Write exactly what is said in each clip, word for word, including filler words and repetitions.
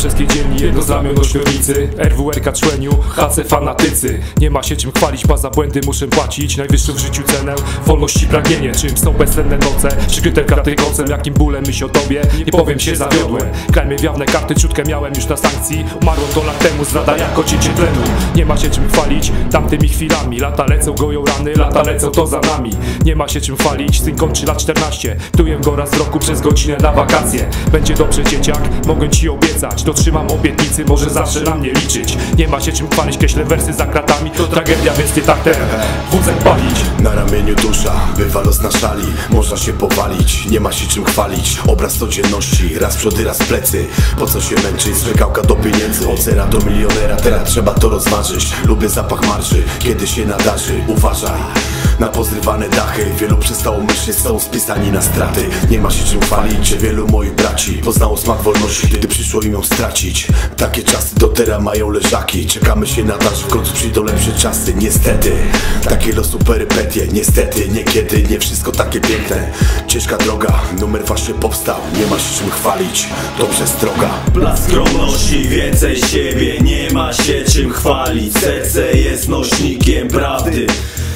czeskiej dzielni, jedno znamion ośmiornicy. R W R K człeniu, H C fanatycy. Nie ma się czym chwalić, pa za błędy muszę płacić najwyższą w życiu cenę, wolności pragnienie. Czym są bezsenne noce, przykryte karty kocem. Jakim bólem myśl o tobie, nie powiem się zawiodłem. Kraj mnie wiawne karty, czutkę miałem już na sankcji. Umarło to lat temu, zdrada jako cięcie tlenu. Nie ma się czym chwalić tamtymi chwilami. Lata lecą, goją rany, lata lecą to za nami. Nie ma się czym chwalić, syn kończy lat czternaście. Tuję go raz w roku przez godzinę na wakacje. Będzie dobrze dzieciak, mogę ci obiecać. Dotrzymam obietnicy, może zawsze na mnie liczyć. Nie ma się czym chwalić, kreślę wersy za kratami. To tragedia, więc nie tak ten wódzek palić. Na ramieniu dusza, bywa los na szali. Można się powalić, nie ma się czym chwalić. Obraz codzienności, raz przody, raz plecy. Po co się męczyć, zwykałka do pieniędzy. Od zera do milionera, teraz trzeba to rozważyć. Lubię zapach marży, kiedy się nadarzy. Uważaj na pozrywane dachy. Wielu przestało myśleć, są spisani na straty. Nie ma się czym chwalić, że wielu moich braci poznało smak wolności, gdy przyszło im ją stracić. Takie czasy do teraz mają leżaki. Czekamy się na to, że w końcu przyjdą lepsze czasy. Niestety, takie losu perypetie. Niestety, niekiedy, nie wszystko takie piękne. Ciężka droga, numer właśnie powstał. Nie ma się czym chwalić, to przestroga. Blask skromności, więcej siebie. Nie ma się czym chwalić. Serce jest nośnikiem prawdy.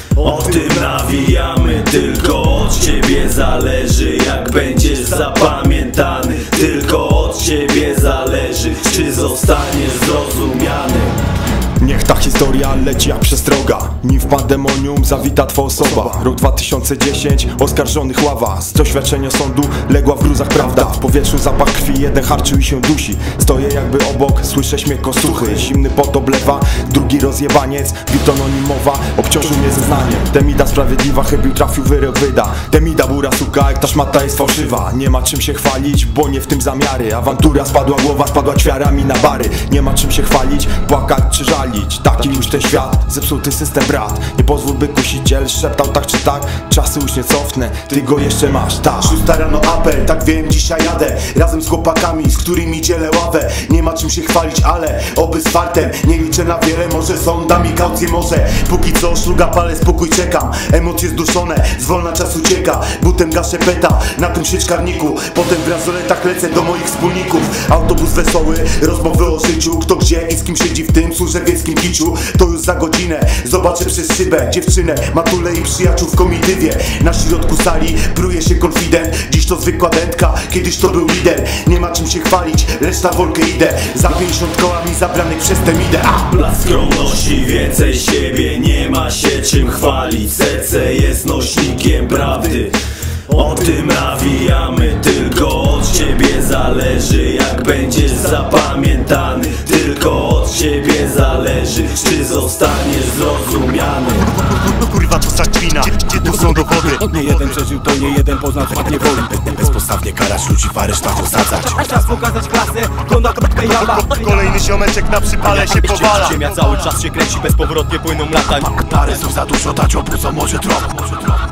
O tym nawijamy, tylko od ciebie zależy, jak będziesz zapamiętany. Tylko od ciebie zależy, czy zostaniesz zrozumiany. Niech ta historia leci jak przestroga, nim w pandemonium zawita twa osoba. Rok dwa tysiące dziesięć, oskarżonych ława. Z doświadczenia sądu legła w gruzach prawda. W powietrzu zapach krwi, jeden harczył i się dusi. Stoję jakby obok, słyszę śmiech kostuchy. Zimny pot oblewa, drugi rozjebaniec. Wit anonimowa, obciążył mnie zeznaniem. Temida sprawiedliwa, chybił, trafił, wyrok wyda. Temida bura suka, jak ta szmata jest fałszywa. Nie ma czym się chwalić, bo nie w tym zamiary. Awantura, spadła głowa, spadła ćwiarami na bary. Nie ma czym się chwalić, płakać czy żalić. Taki już ten świat, zepsuty system brat. Nie pozwól by kusiciel szeptał tak czy tak. Czasy już nie cofnę, ty go jeszcze masz, tak. Szósta rano apel, tak wiem, dzisiaj jadę razem z chłopakami, z którymi dzielę ławę. Nie ma czym się chwalić, ale oby z fartem. Nie liczę na wiele, może sądami kaucję może. Póki co szluga palę, spokój czekam. Emocje zduszone, zwolna czas ucieka. Butem gaszę peta na tym sieczkarniku. Potem w bransoletach lecę do moich wspólników. Autobus wesoły, rozmowy o życiu. Kto gdzie i z kim siedzi w tym służewieckim kiciu. To już za godzinę, zobaczę przez szybę dziewczynę, matulę i przyjaciół w komitywie. Na środku sali pruje się konfident. Dziś to zwykła dętka, kiedyś to był lider. Nie ma czym się chwalić, lecz na wolkę idę. Za pięćdziesiąt kołami zabranych przez tę idę. Blask skromności, więcej siebie. Nie ma się czym chwalić. Serce jest nośnikiem prawdy. O tym nawijamy, tylko od ciebie zależy, jak będziesz zapamiętany. Tylko od ciebie zależy, czy zostaniesz zrozumiany. No kurwa, to za kpina, gdzie tu są dowody? Nie jeden przeżył to, nie jeden poznał fakt niewoli. Bezpodstawnie karać ludzi w aresztach osadzać. Czas pokazać klasę, to na kropkę jaba. Kolejny ziomeczek na przypale się powala. Ziemia cały czas się kręci, bezpowrotnie płyną lata. Parę słów za dużo dać obu, co może trochę.